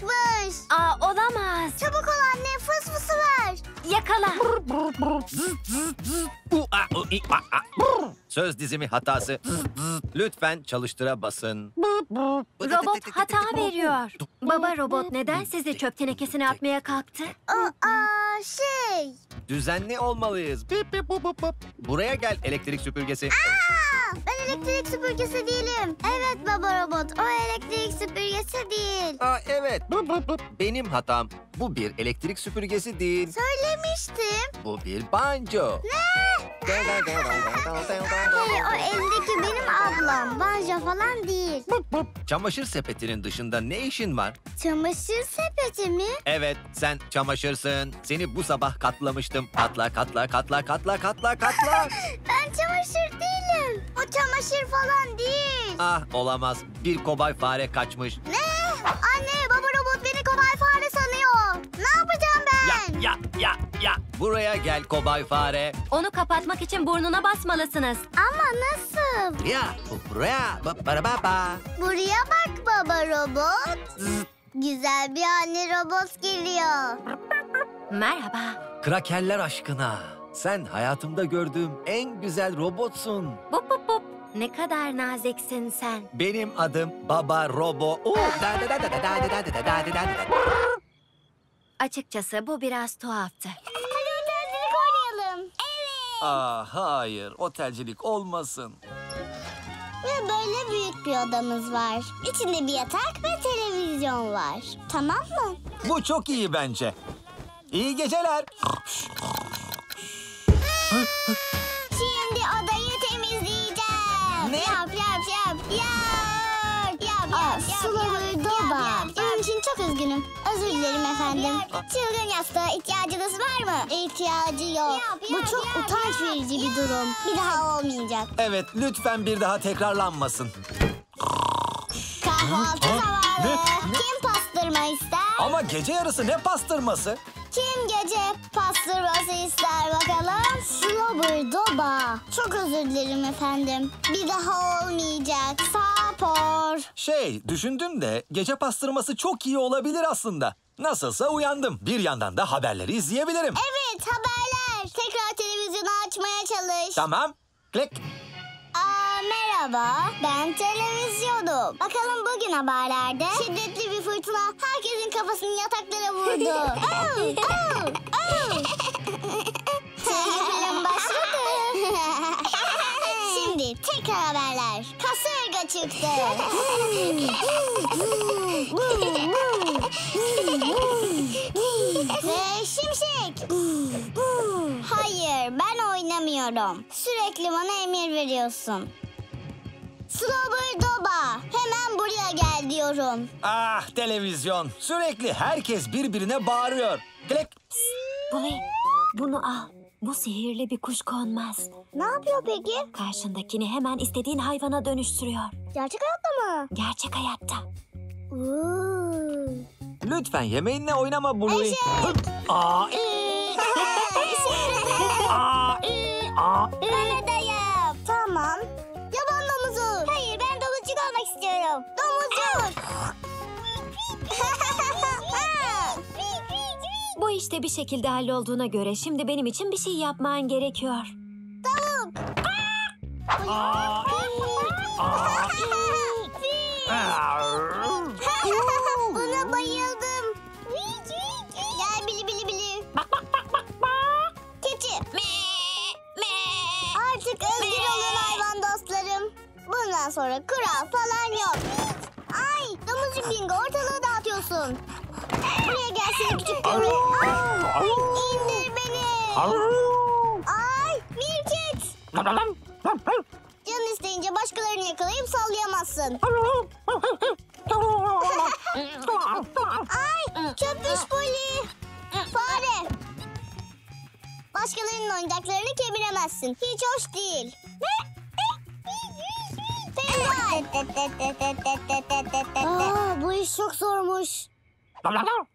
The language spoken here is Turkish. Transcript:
çıkmış. Olamaz. Çabuk ol anne, fıs fısı ver. Yakala. Söz dizimi hatası. Lütfen çalıştıra basın. Robot hata veriyor. Baba robot neden sizi çöp tenekesine atmaya kalktı? Düzenli olmalıyız. Bip bip bup bup bup. Buraya gel elektrik süpürgesi. Ben elektrik süpürgesi değilim. Evet baba robot, o elektrik süpürgesi değil. Evet. Bup bup bup. Benim hatam. Bu bir elektrik süpürgesi değil. Söylemiştim. Bu bir banjo. Hey, o eldeki benim ablam. Banjo falan değil. Çamaşır sepetinin dışında ne işin var? Çamaşır sepeti mi? Evet, sen çamaşırsın. Seni bu sabah katlamıştım. Katla, katla, katla, katla, katla, katla. Ben çamaşır değilim. O çamaşır falan değil. Ah, olamaz. Bir kobay fare kaçmış. Ne? Anne, baba robot beni kobay fare sanıyor. Ne yapacağım ben? Ya. Buraya gel kobay fare. Onu kapatmak için burnuna basmalısınız. Ama nasıl? Ya, buraya. Ba. Buraya bak baba robot. Güzel bir anne robot geliyor. Merhaba. Krakerler aşkına. Sen hayatımda gördüğüm en güzel robotsun. Bup bup bup. Ne kadar naziksin sen. Benim adım Baba Robo. Açıkçası bu biraz tuhaftı. Hadi otelcilik oynayalım. Evet. Hayır, otelcilik olmasın. Ve böyle büyük bir odamız var. İçinde bir yatak ve televizyon var. Tamam mı? Bu çok iyi bence. İyi geceler. Şimdi odayı temizleyeceğim. Ne? Yap. Bunun için çok üzgünüm. Özür dilerim efendim. Çılgın yastığa ihtiyacınız var mı? İhtiyacı yok. Bu çok utanç verici bir durum. Bir daha olmayacak. Evet, lütfen bir daha tekrarlanmasın. Kahvaltı zamanı. Ne? Kim pastırma ister? Ama gece yarısı ne pastırması? Kim gece pastırması ister bakalım? Slobber Doba. Çok özür dilerim efendim. Bir daha olmayacak. Sapor. Düşündüm de gece pastırması çok iyi olabilir aslında. Nasılsa uyandım. Bir yandan da haberleri izleyebilirim. Evet, haberler. Tekrar televizyonu açmaya çalış. Tamam. Klik. Merhaba. Ben televizyonum. Bakalım bugün haberlerde. Şiddetli bir fırtına herkesin kafasını yataklara vurdu. Çizgi film başladı. Şimdi tekrar haberler. Kasırga çıktı. Ve şimşek. Hayır, ben oynamıyorum. Sürekli bana emir veriyorsun. Slobber Doba, hemen buraya gel diyorum. Ah, televizyon. Sürekli herkes birbirine bağırıyor. Klik. Bluey, bunu al. Bu sihirli bir kuş konmaz. Ne yapıyor peki? Karşındakini hemen istediğin hayvana dönüştürüyor. Gerçek hayatta mı? Gerçek hayatta. Lütfen yemeğinle oynama Bluey. Eşek. Bana da yap. Tamam. Yaban domuzu. Hayır, ben domuzcuk olmak istiyorum. Domuzcuk. Bu işte bir şekilde hallolduğuna göre şimdi benim için bir şey yapman gerekiyor. Buna bayıldım. Gel bili bili bili. Keçi. Artık özgür olun hayvan dostlarım. Bundan sonra kural falan yok. Ay, domuzcuk bingo, ortalığı dağıtıyorsun. Buraya gelsin küçük köpek. İndir beni. Ay, Mirket. Canın isteyince başkalarını yakalayıp sallayamazsın. Ay, köpüş Poli. Fare. Başkalarının oyuncaklarını kemiremezsin. Hiç hoş değil. Penguen. Bu iş çok zormuş.